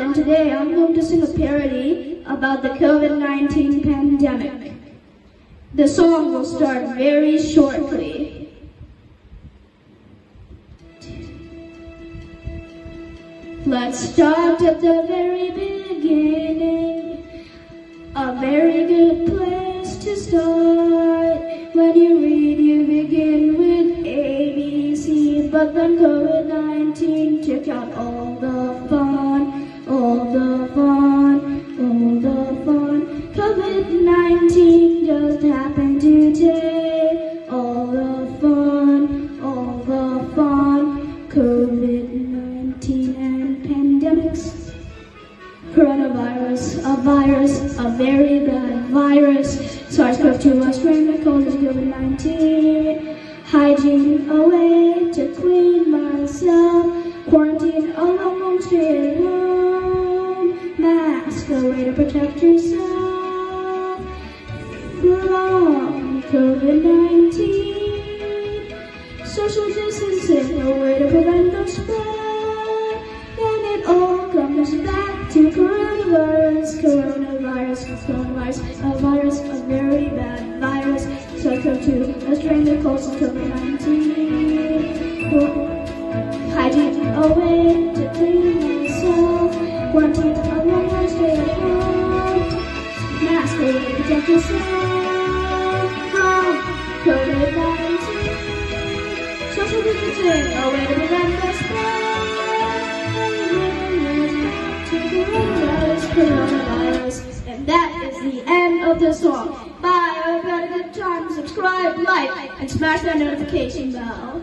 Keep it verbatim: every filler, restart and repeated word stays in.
and today I'm going to sing a parody about the COVID nineteen pandemic. The song will start very shortly. Let's start at the very beginning. A very good place to start. When you read, you begin with A, B, C, but then COVID nineteen took out all the fun, all the fun, all the fun. COVID nineteen just happened today. All the fun, all the fun. COVID nineteen and pandemics. Coronavirus, a virus, a very bad virus. SARS CoV two, a strain that causes COVID nineteen. Hygiene, a way to clean myself. Quarantine, a long, long stay at home. Mask, a way to protect yourself from COVID nineteen. Social distancing, a way to prevent the spread. Then it all comes back to coronavirus, coronavirus, coronavirus, a virus, a very bad virus. SARS CoV two, a strain that causes COVID nineteen. Hygiene, a way to clean yourself. Quarantine, a long, long stay at home. Mask, a way to protect yourself from COVID nineteen. Social distancing, a way to prevent the spread. Coronavirus, and that is the end of the song. Bye, I hope you had a good time. Subscribe, like, and smash that notification bell.